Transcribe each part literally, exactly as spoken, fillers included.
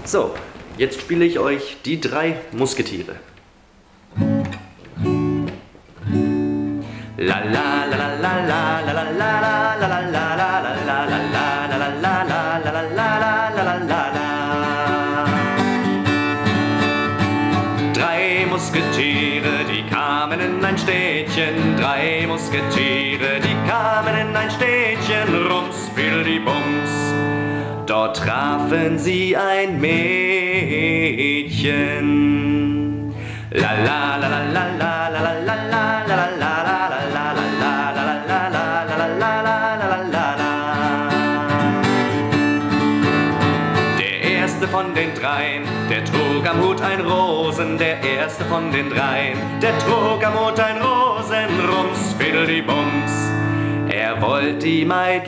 So, jetzt spiele ich euch die drei Musketiere. La la la la la la la la la la la la la la la la la. Drei Musketiere, die kamen in ein Städtchen. Drei Musketiere, die kamen in ein Städtchen. Rums, Fiddelibums, dort trafen sie ein Mädchen. La la la la la la la la la la la la. Von den dreien, der trug am Hut ein Rosen, der erste von den dreien, der trug am Hut ein Rosen, rums, fiddelibums, er wollt die Maid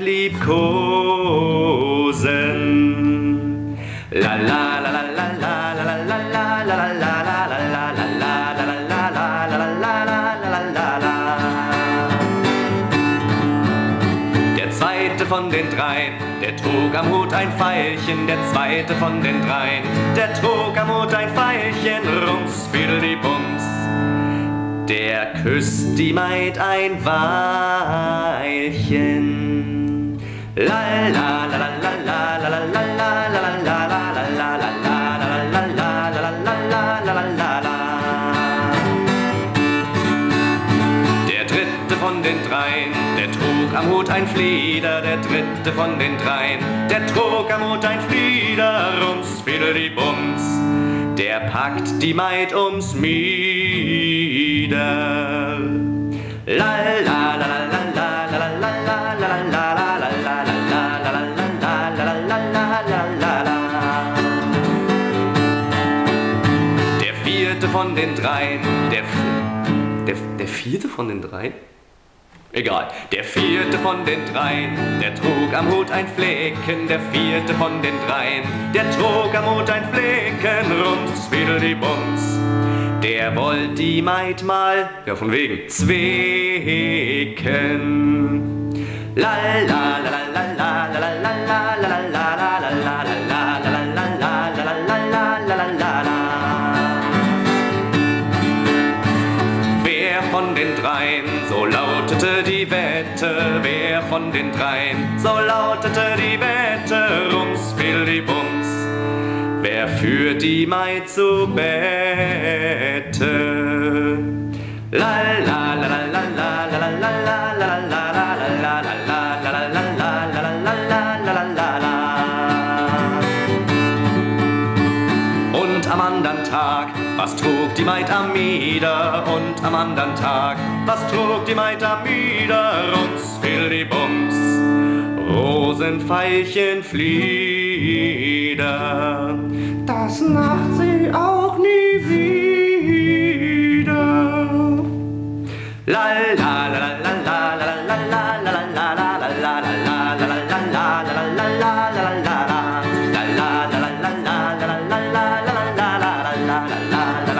liebkosen. La la la la la la la la la la la la la von den dreien, der trug am Hut ein Veilchen, der zweite von den dreien, der trug am Hut ein Veilchen, rums, fiddelibums, der küsst die Maid ein Weilchen. La la la la la la la la la la la la la. Der dritte von den dreien, der trug am Hut ein Flieder, der dritte von den dreien, der trug am Hut ein Flieder, rums, fiddelibums, der packt die Maid ums Mieder. La la la la la la la la la la la. Der vierte von den dreien, der, der, der vierte von den dreien? Egal, der vierte von den dreien, der trug am Hut ein Flecken, der vierte von den dreien, der trug am Hut ein Flecken, rums, fiddelibums, der wollt die Maid mal, ja von wegen, zwicken. La la la la la la la la la la la la. Wer von den dreien, so lautete die Wette, wer von den dreien, so lautete die Wette, rums, fiddelibums, wer führt die Maid zu Bette? La la la la la la la la la la la la. Und am andern Tag, was trug die Maid am Mieder? Und am andern Tag, was trug die Maid am Mieder? Rums, fiddelibums, Rosenveilchen, Flieder. Das macht sie auch nie wieder. La la la la la la la la la la la la la la la la la.